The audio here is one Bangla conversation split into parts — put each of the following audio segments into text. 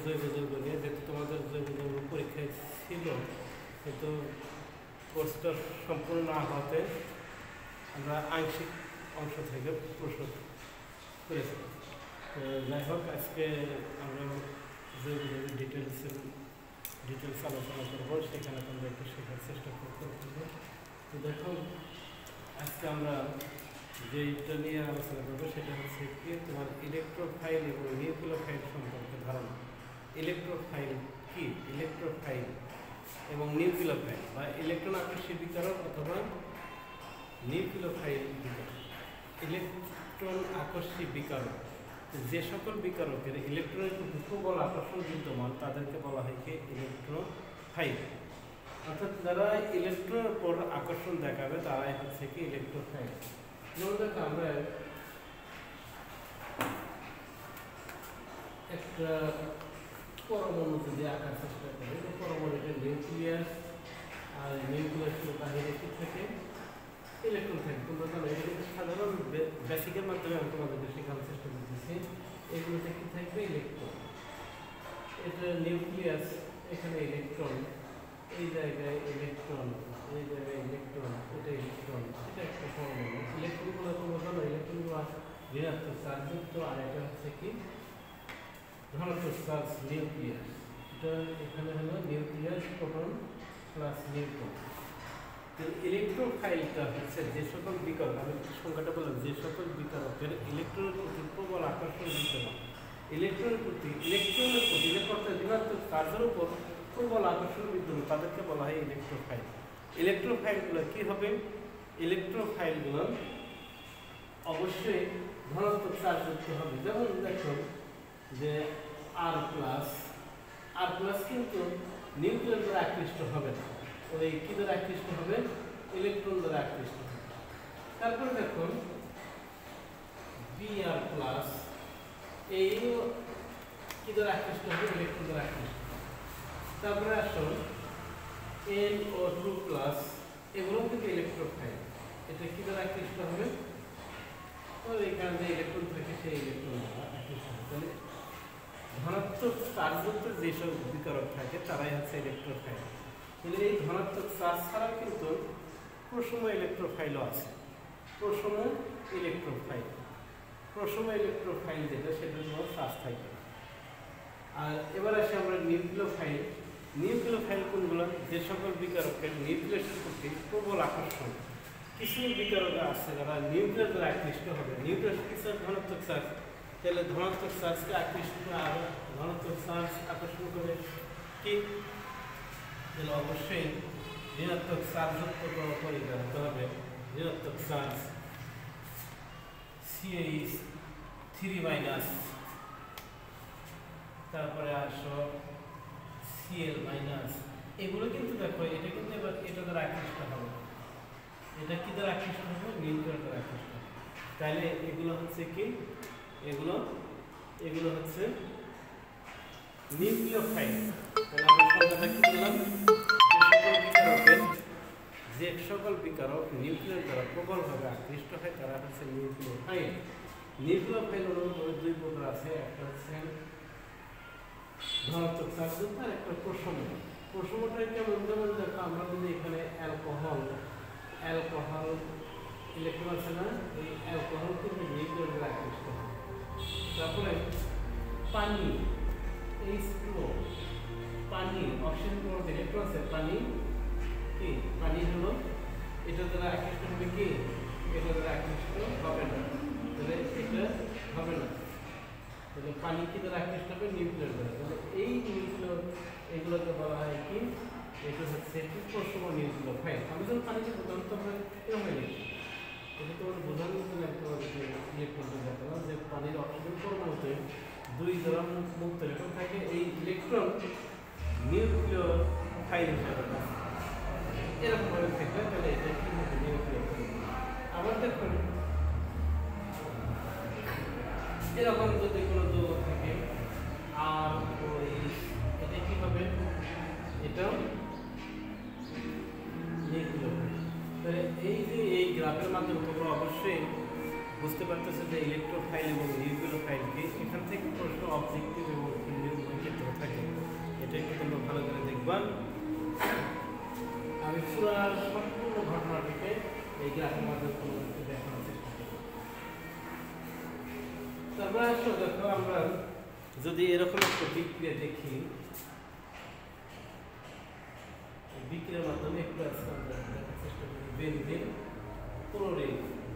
জৈব যৌগ নিয়ে, যেহেতু তোমাদের জৈব যৌগ পরীক্ষায় ছিল কিন্তু কোর্সটা সম্পূর্ণ না হতে আমরা আংশিক অংশ থেকে প্রশ্ন করেছি। তো যাই হোক, আজকে আমরা জৈব যৌগের ডিটেলস আলোচনা করবো, সেখানে তোমরা একটু শেখার চেষ্টা করতে হবে। তো দেখো, আজকে আমরা যেটা নিয়ে আলোচনা করবো সেটা হচ্ছে কি তোমার ইলেকট্রোফাইল এবং নিউক্লিওফাইল সম্পর্কে ধারণা। ইলেকট্রোফাইল কি, ইলেকট্রোফাইল এবং নিউক্লিওফাইল বা ইলেকট্রন আকর্ষী বিকারক অথবা নিউক্লিওফাইল বিকারক। ইলেকট্রন আকর্ষী বিকারক, যে সকল বিকারকের ইলেকট্রনের প্রতি প্রবল আকর্ষণ বিদ্যমান তাদেরকে বলা হয় কি ইলেকট্রোফাইল। অর্থাৎ যারা ইলেকট্রনের উপর আকর্ষণ দেখাবে তারাই হচ্ছে কি ইলেকট্রোফাইল। যেমন দেখো, আমরা একটা পরমাণু যদি আঁকার চেষ্টা করি, পরমাণুটা নিউক্লিয়াস, আর নিউক্লিয়াসের বাহিরে কি থাকে ইলেকট্রন থাকে। তোমরা জানো এটা কিন্তু সাধারণ বেসিকের মাধ্যমে আমি তোমাদেরকে শেখানোর চেষ্টা করতেছি। এগুলোতে কি থাকবে ইলেকট্রন, এটা নিউক্লিয়াস, এখানে ইলেকট্রন, এই জায়গায় ইলেকট্রন, এই জায়গায় ইলেকট্রন, এটা ইলেকট্রন, এটা একটা পরমাণু। ইলেকট্রনগুলো তোমরা জানো ইলেকট্রনগুলো ঋণাত্মক চার্জযুক্ত, আর এটা হচ্ছে কি ধনাত্মক চার্জ নিউক্লিয়াস। এটা এখানে হলো নিউক্লিয়াস, প্রোটন প্লাস নিউট্রন। ইলেকট্রোফাইলটা হচ্ছে যে সকল বিকারক, আমি সংখ্যাটা বললাম, যে সকল বিকারকের ইলেকট্রনের প্রতি প্রবল আকর্ষণ বিদ্যমান, ইলেকট্রনের প্রতি অর্থাৎ ঋণাত্মক চার্জের উপর প্রবল আকর্ষণ বিদ্যমান তাদেরকে বলা হয় ইলেকট্রোফাইল। ইলেকট্রোফাইলগুলো কি হবে? ইলেকট্রোফাইলগুলো অবশ্যই ধনাত্মক চার্জযুক্ত হবে। যেমন দেখো যে আর প্লাস কিন্তু নিউক্লিয়ার দ্বারা আকৃষ্ট হবে না, ওই কি দ্বারা আকৃষ্ট হবে? ইলেকট্রন দ্বারা আকৃষ্ট হবে। তারপরে দেখুন বিআর প্লাস, এই কি দ্বারা আকৃষ্ট হবে? ইলেকট্রন দ্বারা আকৃষ্ট হবে। তারপরে আসুন NO2 প্লাস, এগুলো কিন্তু ইলেকট্রোফাইল। এটা কি দ্বারা আকৃষ্ট হবে? তো এখানে যে ইলেকট্রন থাকে সেই ইলেকট্রন দ্বারা আকৃষ্ট হবে। তাহলে ধনাত্মক চার্জযুক্ত যেসব বিকারক থাকে তারাই হচ্ছে ইলেকট্রোফাইল। তাহলে এই ধনাত্মক চার্জ ছাড়াও কিন্তু প্রশম ইলেকট্রোফাইলও আছে। প্রশম ইলেকট্রোফাইল যেটা, সেটার কোনো চার্জ থাকে। আর এবার আসি আমরা নিউক্লিওফাইল কোনগুলো? যে সকল বিকারকের নিউক্লিয়াসের প্রতি প্রবল আকর্ষণ। কিছু বিকারক আছে যারা নিউক্লিয়াস দ্বারা আকৃষ্ট হবে। নিউক্লিয়াস কিছু ধনাত্মক চার্জ, তাহলে ধনাত্মক চার্জকে আকৃষ্ট আর ধনাত্মক চার্জ আকর্ষণ করে কি? তাহলে অবশ্যই ঋণাত্মক চার্জযুক্ত পরিবার হতে হবে। ঋণাত্মক চার্জ CH3-, তারপরে আসো Cl-, এগুলো কিন্তু দেখো এটা কিন্তু এবার এটা দ্বারা আকৃষ্ট হবে। এটা কি দ্বারা আকৃষ্ট হবে? নিউক্লিয়ার দ্বারা আকৃষ্ট হবে। তাহলে এগুলো হচ্ছে কি, এগুলো হচ্ছে নিউক্লিওফাইল। তাহলে আমরা সংখ্যাটা কি বললাম? যে সকল বিকারক নিউক্লিয়ার দ্বারা প্রবলভাবে আকৃষ্ট হয় তারা হচ্ছে নিউক্লিওফাইল। নিউক্লিওফাইল অনুরূপভাবে দুই প্রকার আছে, একটা হচ্ছে ধনাত্মক চার্জযুক্ত আর একটা প্রশম। প্রশমটা কেমন? যেমন দেখো, আমরা যদি এখানে অ্যালকোহল ইলেকট্রন আছে না, এই অ্যালকোহল কিন্তু নিউক্লিয়ার দ্বারা আকৃষ্ট হয়। তারপরে পানি, H2O, পানি, অক্সিজেন পরমাণু ইলেকট্রন আছে, পানি কি? পানি হলো এটা দ্বারা আকৃষ্ট হবে কি? এটা দ্বারা আকৃষ্ট হবে না। তাহলে এটা হবে না। তাহলে পানি কি দ্বারা আকৃষ্ট হবে? নিউক্লিয়ার দ্বারা। তাহলে এই নিউক্লিয়ার এগুলোকে বলা হয় কি? এটা হচ্ছে কি প্রশম নিউক্লিওফাইল। আমি যখন পানিকে বোঝানো তো আমরা এরকম লিখি, এটা তোমার বোঝানোর জন্য একটা ইলেকট্রনটা দেখালাম যে পানির অক্সিজেন পরমাণুতে 2 জোড়া মুক্ত ইলেকট্রন থাকে। এই ইলেকট্রন নিউক্লিওফাইল হিসেবে এরকম ভাবে থাকবে। তাহলে এটা কি হবে? নিউক্লিওফাইল। আবার দেখুন এরকম যদি কোনো যৌগ থাকে আর এটা কি হবে? এটাও নিউক্লিওফাইল। তাহলে এই যে এই গ্রাফের মাধ্যমে তোমরা অবশ্যই বুঝতে পারতেছো যে ইলেকট্রোফাইল এবং নিউক্লিওফাইল কি। এখান থেকে প্রশ্ন অবজেক্টিভ এবং ক্ষেত্রে হতে ধন্যবাদ। আমি পুরো সম্পূর্ণ ঘটনাটিকে এই গ্রাফের মাধ্যমে তোমাদেরকে দেখানোর চেষ্টা করব। তারপরে আসো দেখো, আমরা যদি এরকম একটা বিক্রিয়া দেখি, বিক্রিয়ার মাধ্যমে একটু আজকে আমরা দেখার চেষ্টা করি। Benzene, chlorine.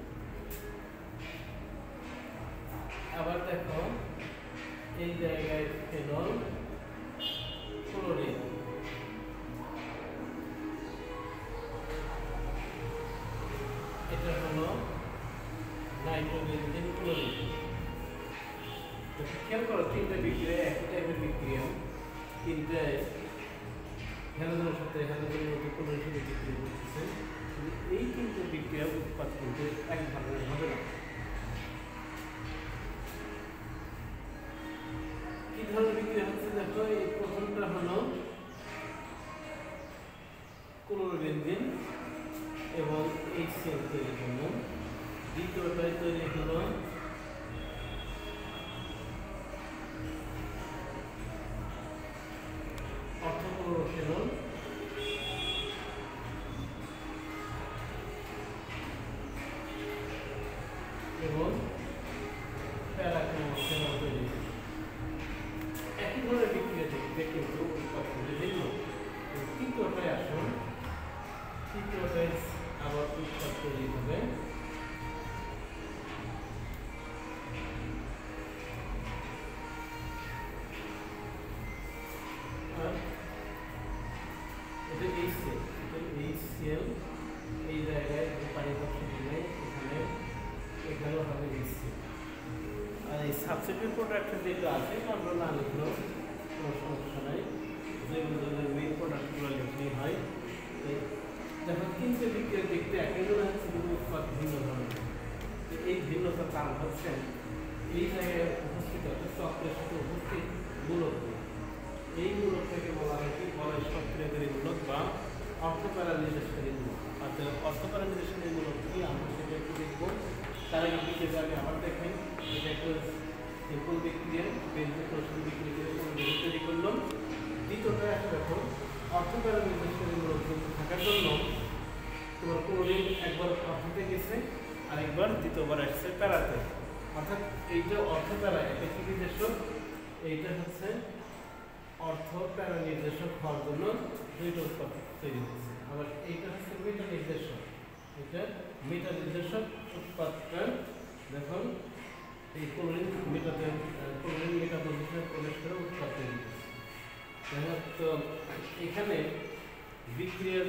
আবার দেখো এই জায়গায় ফেনল, ক্লোরিন। এটা হলো নাইট্রোবেনজিন, ক্লোরিন। খেয়াল করো, তিনটা বিক্রিয়া একই টাইপের বিক্রিয়া, তিনটায় হ্যালোজেনের সাথে হ্যালোজেনের মধ্যে ক্লোরিনের সাথে বিক্রিয়া করতেছে। এই তিনটে বিক্রিয়া উৎপাদ কিন্তু এক ধরনের হবে না। কি ধরনের বিক্রিয়া হচ্ছে দেখো, এই প্রথমটা হলো ক্লোরোবেনজিন এবং HCl তৈরি করলাম। দ্বিতীয়টায় তৈরি হলো অর্থোক্লোরোফেনল এবং প্যারাক্লোরোফেনল তৈরি। একই ধরনের বিক্রিয়া দেখবে কিন্তু উৎপাদনটি ভিন্ন। তৃতীয়টায় আসুন, তৃতীয়টায় আবার উৎপাদ তৈরি হবে HCl, এই জায়গায় পানি অক্সিজেন নেই, এখানেও হবে HCl। আর এই সাবস্টিটিউট প্রোডাক্টের যেটা আছে আমরা না লিখলেও কোনো সমস্যা নাই, যেগুলো মেইন প্রোডাক্টগুলো লিখলেই হয়। যখন তিনটে বিক্রিয়া দেখতে একই মনে হচ্ছে কিন্তু উৎপাদ ভিন্ন ধরনের। এই ভিন্নতার কারণ হচ্ছে এই জায়গায় উপস্থিত আছে চক্রের সাথে উপস্থিত মূলক। এই মূলকটাকে বলা হয় কি, বলা সক্রিয়কারী মূলক বা অর্থপ্যারা নির্দেশকারী মূলক। অর্থাৎ অর্থপ্যারা নির্দেশকারী মূলক কি আমরা সেটা একটু দেখবো। তার আগে বিক্রিয়া আগে আবার দেখেন, এটা একটা সিম্পল বিক্রিয়া, বেনজিন ক্লোরোফেনল বিক্রিয়া তৈরি করলাম। দ্বিতীয়টা একটা দেখো, অর্থপ্যারা নির্দেশকারী মূলক থাকার জন্য তোমার ক্লোরিন একবার অর্থতে গেছে আর একবার দ্বিতীয়বার আসছে প্যারাতে। অর্থাৎ এইটা অর্থপ্যারা, এটা কি নির্দেশক, এইটা হচ্ছে অর্থ প্যারা নির্দেশক হওয়ার জন্য দুইটা উৎপাদ তৈরি হচ্ছে। আবার এইটা হচ্ছে মেটা নির্দেশক, এটা মেটা নির্দেশক উৎপাদটা দেখুন এই ক্লোরিন মেটাতে, ক্লোরিন মেটা পজিশনে প্রবেশ করে উৎপাদ তৈরি হচ্ছে। তো এখানে বিক্রিয়ার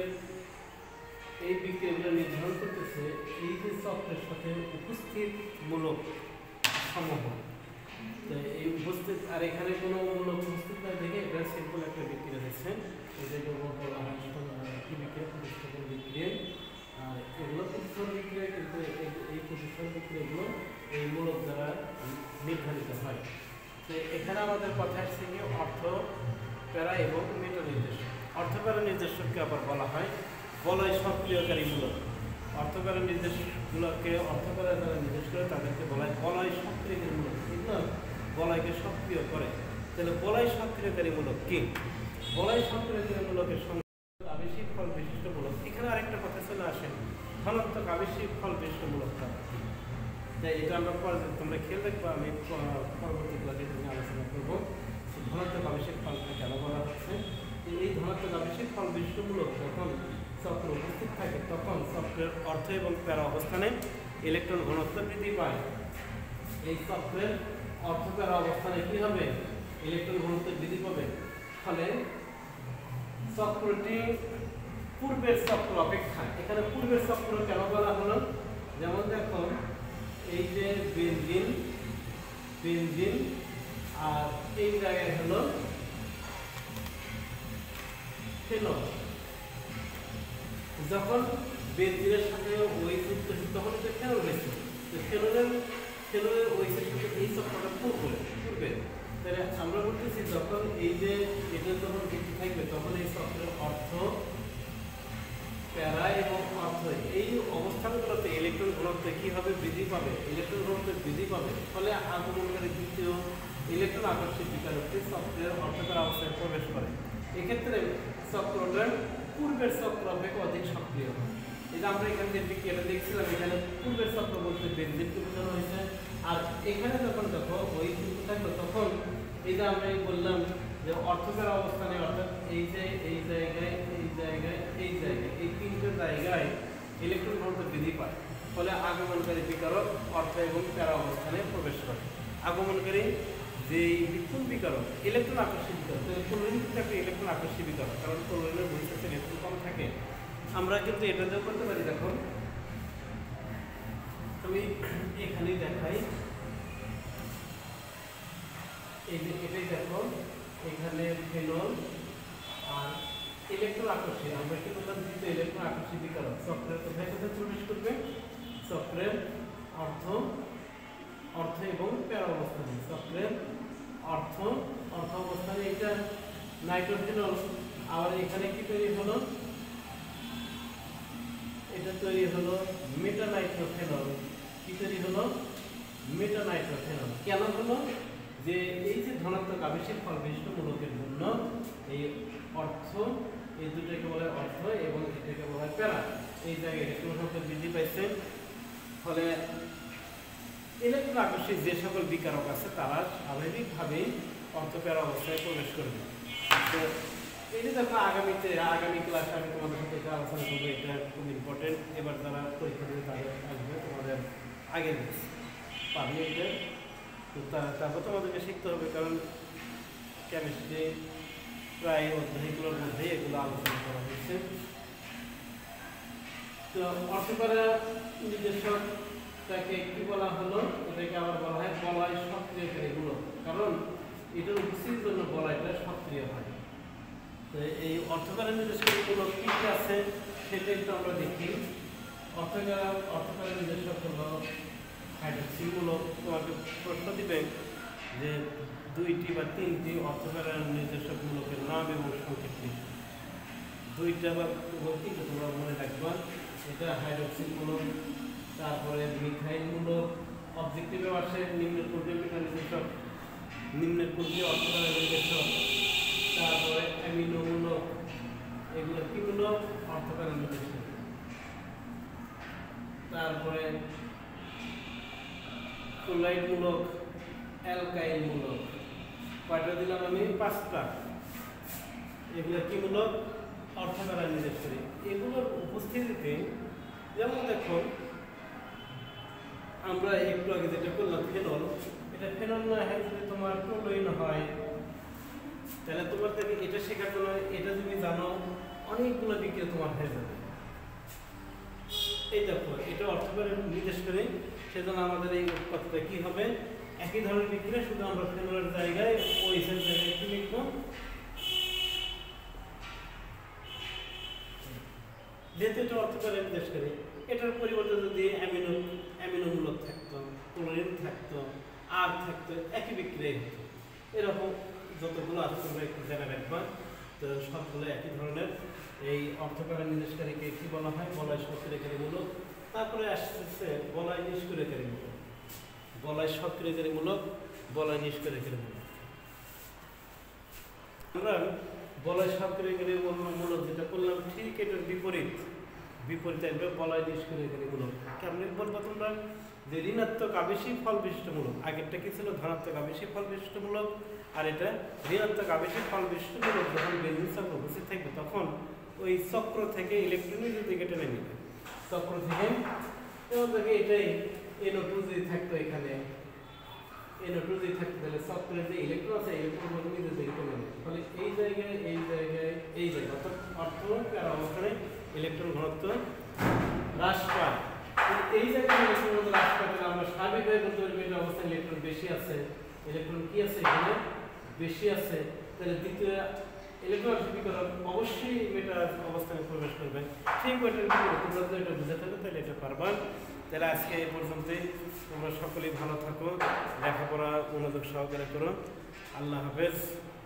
এই বিক্রিয়াগুলো নির্ধারণ করতেছে এই যে চক্রের সাথে উপস্থিত মূলক সমূহ। এই উপস্থিত, আর এখানে কোনো মূলক উপস্থিত না দেখে এটা সিম্পল একটা বিক্রিয়া দিচ্ছে। এটাকে বলা হয় কি বিক্রিয়া, প্রতিস্থাপন বিক্রিয়া। আর এগুলো প্রতিস্থাপন বিক্রিয়া, কিন্তু এই প্রতিস্থাপন বিক্রিয়াগুলো এই মূলক দ্বারা নির্ধারিত হয়। তো এখানে আমাদের কথা আসছে কি অর্থ প্যারা এবং মেটা নির্দেশক। অর্থ প্যারা নির্দেশককে আবার বলা হয় বলয় সক্রিয়কারী মূলক। অর্থপ্যারা নির্দেশকগুলোকে অর্থপ্যারা যারা নির্দেশ করে তাদেরকে বলা হয় বলয় সক্রিয়কারী মূলক। এগুলো বলয়কে সক্রিয় করে। তাহলে বলয় সক্রিয়কারী মূলক কি? বলয় সক্রিয়কারী মূলকের সঙ্গে আবেশিক ফল বিশিষ্ট মূলক। এখানে আরেকটা কথা চলে আসে, ধনাত্মক আবেশিক ফল বিশিষ্ট মূলক। তাই এটা আমরা তোমরা খেয়াল রাখবা, আমি পরবর্তী ক্লাসে আলোচনা করবো ধনাত্মক আবেশিক ফলকে কেন বলা হচ্ছে। এই ধনাত্মক আবেশিক ফল বিশিষ্ট মূলক যখন চক্র উপস্থিত থাকে তখন চক্রের অর্থ এবং প্যারা অবস্থানে ইলেকট্রন ঘনত্ব বৃদ্ধি পায়। এই চক্রের অর্থ প্যারা অবস্থানে কি হবে, ইলেকট্রন ঘনত্ব বৃদ্ধি পাবে। ফলে চক্রটি পূর্বের চক্র অপেক্ষা, এখানে পূর্বের চক্র কেন বলা হলো, যেমন দেখো এই যে বেনজিন, বেনজিন আর এই জায়গায় হলো ফেনল। যখন বেনজিনের সাথে ওই যুক্ত তখন এটা ফেনল হয়েছে। তো ফেনলের ওইসের সাথে এই চক্রটা পূর্বে। তাহলে আমরা বলতেছি যখন এই যে এটা যখন বৃদ্ধি থাকবে তখন এই চক্রের অর্থ প্যারা এবং অর্থ এই অবস্থানগুলোতে ইলেকট্রন ঘনত্ব কি হবে, বৃদ্ধি পাবে। ইলেকট্রন ঘনত্ব বৃদ্ধি পাবে, ফলে আগমনকারী দ্বিতীয় ইলেকট্রন আকর্ষিত বিকারকটি চক্রের অর্থ প্যারা অবস্থায় প্রবেশ করে। এক্ষেত্রে চক্রটা পূর্বের চক্র অপেক্ষা অধিক সক্রিয় হয়। এই যে আমরা এখানে যে বিক্রিয়াটা দেখছিলাম, এখানে পূর্বের চক্র বলতে বেনজিনকে বোঝানো হয়েছে। আর এখানে যখন দেখো ওই কিন্তু থাকলো, তখন এই যে আমরা বললাম যে অর্থকার অবস্থানে, অর্থাৎ এই যে এই জায়গায় এই জায়গায় এই জায়গায় এই তিনটে জায়গায় ইলেকট্রন ঘনত্ব বৃদ্ধি পায়। ফলে আগমনকারী বিকারক অর্থ এবং প্যারা অবস্থানে প্রবেশ করে। আগমনকারী যে বিক্ষুণ বিকারক ইলেকট্রন আকর্ষী বিকারক, ক্লোরিন কিন্তু একটা ইলেকট্রন আকর্ষী বিকারক, কারণ ক্লোরিনের বৈশিষ্ট্য ইলেকট্রন কম থাকে। আমরা কিন্তু এটা দিয়েও করতে পারি। দেখো আমি এখানে দেখাই, এই যে এটাই দেখো, এখানে ফেনল আর ইলেকট্রন আকর্ষী, আমরা কি বললাম দ্বিতীয় ইলেকট্রন আকর্ষী বিকারক চক্রের কোথায় কোথায় প্রবেশ করবে? চক্রের অর্থ এবং প্যারা অবস্থানে। চক্রের অর্থ অবস্থানে এটা নাইট্রোফেনল, আবার এখানে কি তৈরি হলো? এটা তৈরি হলো মেটানাইট্রোফেনল। কি তৈরি হলো? মেটানাইট্রোফেনল। কেন হলো? যে এই যে ধনাত্মক আবেশিক ফল বিশিষ্ট মূলকের জন্য এই অর্থ, এই দুটোকে বলা হয় অর্থ এবং এটাকে বলা হয় প্যারা, এই জায়গায় ইলেকট্রন সংখ্যা বৃদ্ধি পাইছে। ফলে ইলেকট্রন আকর্ষী যে সকল বিকারক আছে তারা স্বাভাবিকভাবেই অর্থ প্যারা অবস্থায় প্রবেশ করবে। তো এই যে দেখো আগামী ক্লাসে আমি তোমাদের সাথে এটা আলোচনা করবো, এটা খুব ইম্পর্টেন্ট। এবার যারা পরীক্ষা দিতে তাদের আসবে, তোমাদের আগের পাবি এটা। তো তারপর তোমাদেরকে শিখতে হবে, কারণ কেমিস্ট্রি প্রায় অধ্যায়গুলোর মধ্যে এগুলো আলোচনা করা হয়েছে। তো অর্থকরা নির্দেশক তাকে কি বলা হলো? এটাকে আবার বলা হয় বলয় সক্রিয়কারী মূলক, কারণ এটার উপস্থিতির জন্য বলয়টা সক্রিয় হয়। তো এই অর্থকরা নির্দেশক মূলক কি কি আছে সেটা একটু আমরা দেখি। অর্থকরা নির্দেশক হলো হাইড্রোক্সি মূলক। তোমাকে প্রশ্ন দিবে যে 2টি বা 3টি অর্থকরা নির্দেশক মূলকের নাম এবং সংক্ষেপ। 2টা বা 3টা তোমরা মনে রাখবা। এটা হাইড্রোক্সি মূলক, তারপরে মিথাইল মূলক, অবজেক্টিভে আসে নিম্নের কোনটি নির্দেশক, নিম্নের কোনটি অর্থকরা নির্দেশক, তারপরে অ্যামিনো মূলক, এগুলো কি মূলক? অর্থকরা নির্দেশক। তারপরে ক্লোরাইড মূলক, অ্যালকাইল মূলক। কয়টা দিলাম আমি? 5টা। এগুলো কি মূলক? অর্থকরা নির্দেশক। এগুলোর উপস্থিতিতে যেমন দেখো আমরা একটু আগে যেটা করলাম ফেনল, এটা ফেনল না হয় যদি তোমার ক্লোরিন হয়, তাহলে তোমার থেকে এটা শেখার জন্য এটা যদি জানো অনেকগুলো বিক্রিয়া তোমার হয়ে যাবে। এই দেখো এটা অর্থকরা নির্দেশ করে, সেজন্য আমাদের এই কথাটা কি হবে? একই ধরনের বিক্রিয়া, শুধু আমরা ফেনলের জায়গায় ওইসের জায়গায় কি লিখবো? যেহেতু এটা অর্থকরা নির্দেশ করে, এটার পরিবর্তে যদি অ্যামিনোমূলক থাকতো, ক্লোরিন থাকতো, আর থাকতো, একই বিক্রিয়া হতো। এরকম যতগুলো আছে তোমরা একটু জেনে রাখবা। তো সবগুলো একই ধরনের। এই অর্থকরা নির্দেশকারীকে কি বলা হয়? বলয় সক্রিয়কারী মূলক। তারপরে আসছে বলয় নিষ্ক্রিয়কারী মূলক। বলয় সক্রিয়কারী মূলক, বলয় নিষ্ক্রিয়কারী মূলক। আমরা বলয় সক্রিয়কারী মূলক যেটা করলাম, ঠিক এটার বিপরীত আসবে বলয় নিষ্ক্রিয়কারী মূলক। কেমন বলবো তোমরা? যে ঋণাত্মক আবেশিক ফল বিশিষ্টমূলক। আগেরটা কি ছিল? ধনাত্মক আবেশিক ফল বিশিষ্টমূলক, আর এটা ঋণাত্মক আবেশিক ফল বিশিষ্টমূলক। যখন বেঞ্জিন চক্র উপস্থিত থাকবে তখন ওই চক্র থেকে ইলেকট্রনের দিকে টেনে নেবে। চক্র থেকে যেমন দেখে এটাই NO2 যদি থাকতো, এখানে NO2 যদি থাকতো, তাহলে চক্রের যে ইলেকট্রন আছে ইলেকট্রন নিজের দিকে টেনে নেবে। ফলে এই জায়গায় অর্থাৎ অর্থ প্যারা অবস্থানে ইলেকট্রন ঘনত্ব হ্রাস পায়। এই জায়গায় ইলেকট্রন ঘনত্ব হ্রাস পায়, তাহলে আমরা স্বাভাবিকভাবে বলতে পারি এটা অবস্থায় ইলেকট্রন বেশি আছে। ইলেকট্রন কি আছে? এখানে বেশি আছে। তাহলে দ্বিতীয় ইলেকট্রন বিকিরণ অবশ্যই মেটা অবস্থানে প্রবেশ করবে। ঠিক ওইটার বিপরীত তোমরা যদি এটা বুঝে থাকো তাহলে এটা পারবা। তাহলে আজকে এই পর্যন্তই। তোমরা সকলেই ভালো থাকো, লেখাপড়া মনোযোগ সহকারে করো। আল্লাহ হাফেজ।